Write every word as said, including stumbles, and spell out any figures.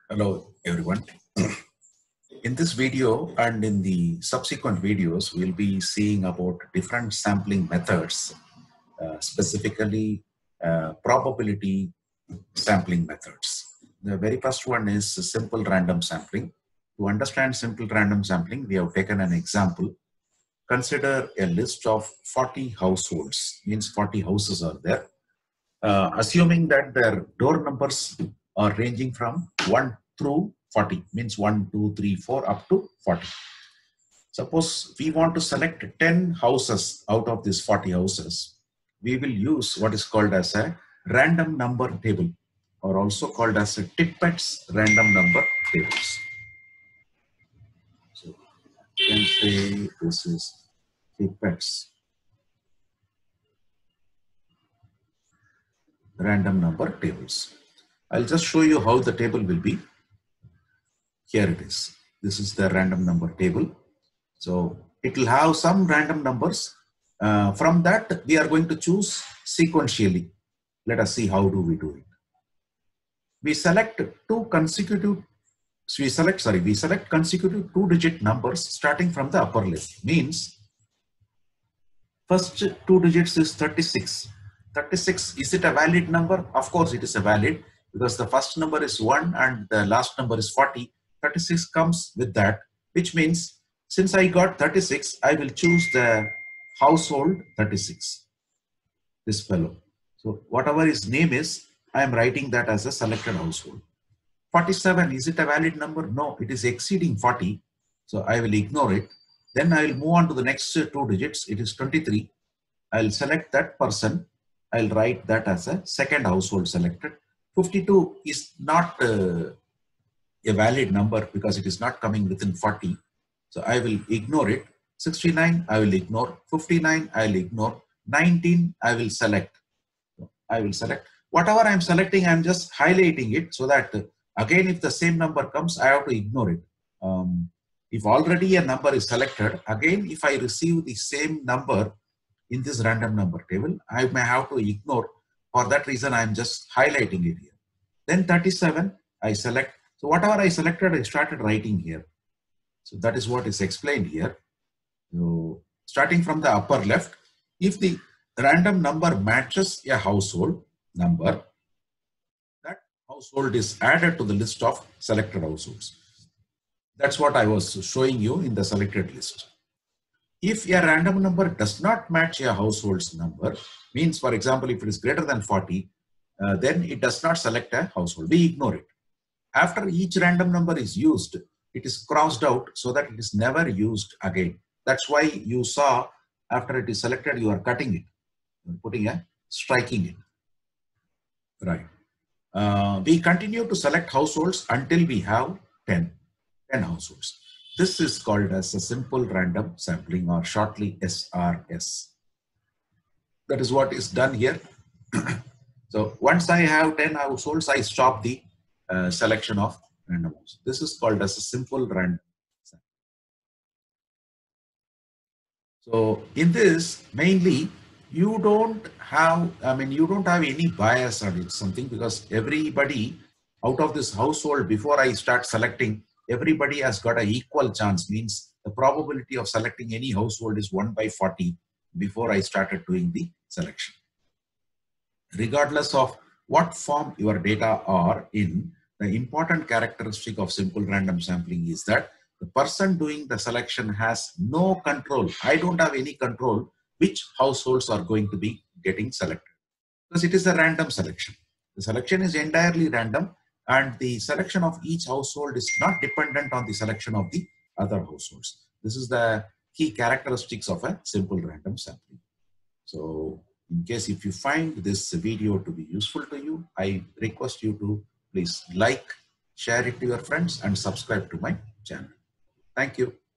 Hello everyone. In this video and in the subsequent videos, we'll be seeing about different sampling methods, uh, specifically uh, probability sampling methods. The very first one is simple random sampling. To understand simple random sampling, we have taken an example. Consider a list of forty households, means forty houses are there. Uh, assuming that their door numbers are ranging from one through forty, means one, two, three, four up to forty. Suppose we want to select ten houses out of these forty houses. We will use what is called as a random number table, or also called as a Tippett's random number tables. So you can say this is Tippett's random number tables. I'll just show you how the table will be. Here it is. This is the random number table. So it will have some random numbers. Uh, from that, we are going to choose sequentially. Let us see how do we do it. We select two consecutive, we select, sorry, we select consecutive two-digit numbers starting from the upper left. Means first two digits is thirty-six. thirty-six, is it a valid number? Of course it is a valid, because the first number is one and the last number is forty. thirty-six comes with that, which means since I got thirty-six, I will choose the household thirty-six, this fellow. So whatever his name is, I am writing that as a selected household. forty-seven, is it a valid number? No, it is exceeding forty. So I will ignore it. Then I will move on to the next two digits. It is twenty-three. I'll select that person. I'll write that as a second household selected. fifty-two is not uh, a valid number because it is not coming within forty. So I will ignore it. sixty-nine, I will ignore. fifty-nine, I will ignore. nineteen, I will select. So I will select. Whatever I'm selecting, I'm just highlighting it so that uh, again, if the same number comes, I have to ignore it. Um, if already a number is selected, again, if I receive the same number in this random number table, I may have to ignore. For that reason, I'm just highlighting it here. Then thirty-seven, I select. So whatever I selected, I started writing here. So that is what is explained here. So starting from the upper left, if the random number matches a household number, that household is added to the list of selected households. That's what I was showing you in the selected list. If a random number does not match a household's number, means for example, if it is greater than forty, uh, then it does not select a household. We ignore it. After each random number is used, it is crossed out so that it is never used again. That's why you saw after it is selected, you are cutting it, you're putting a striking it. Right. Uh, we continue to select households until we have ten, ten households. This is called as a simple random sampling, or shortly S R S. That is what is done here. So once I have ten households, I stop the uh, selection of random households. This is called as a simple random sampling. So in this, mainly, you don't have, I mean, you don't have any bias on it, something, because everybody out of this household, before I start selecting, everybody has got an equal chance, means the probability of selecting any household is one by forty before I started doing the selection. Regardless of what form your data are in, the important characteristic of simple random sampling is that the person doing the selection has no control. I don't have any control which households are going to be getting selected, because it is a random selection. The selection is entirely random, and the selection of each household is not dependent on the selection of the other households. This is the key characteristics of a simple random sampling. So in case if you find this video to be useful to you, I request you to please like, share it to your friends, and subscribe to my channel. Thank you.